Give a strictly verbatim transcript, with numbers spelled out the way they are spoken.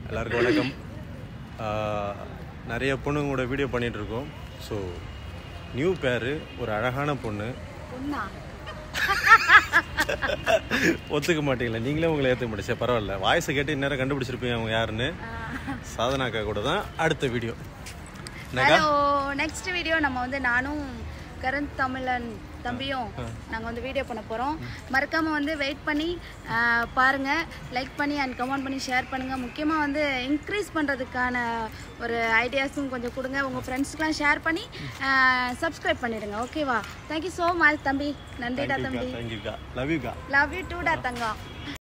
எல்லாருக்கும் வணக்கம். நிறைய பொண்ணுங்க கூட வீடியோ பண்ணிட்டு இருக்கோம். ஸோ நியூ பேரு ஒரு அழகான பொண்ணு. ஒத்துக்க மாட்டீங்களா? நீங்களே உங்களை ஏற்றுக்க மாட்டேன். பரவாயில்ல, வாய்ஸை கேட்டு இந்நேரம் கண்டுபிடிச்சிருப்பீங்க அவங்க யாருன்னு. சாதனாக்கா கூட தான் அடுத்த வீடியோ. ஹலோ, நெக்ஸ்ட் வீடியோ நம்ம வந்து நானும் கரண் தமிழன் தம்பியும் நாங்கள் வந்து வீடியோ பண்ண போகிறோம். மறக்காமல் வந்து வெயிட் பண்ணி பாருங்கள், லைக் பண்ணி அண்ட் கமெண்ட் பண்ணி ஷேர் பண்ணுங்கள். முக்கியமாக வந்து இன்க்ரீஸ் பண்ணுறதுக்கான ஒரு ஐடியாஸும் கொஞ்சம் கொடுங்க. உங்கள் ஃப்ரெண்ட்ஸ்க்கெலாம் ஷேர் பண்ணி சப்ஸ்கிரைப் பண்ணிடுங்க. ஓகேவா? தேங்க்யூ ஸோ மச் தம்பி. நன்றிடா தம்பி. Love you. லவ் யூ டூடா தங்கம்.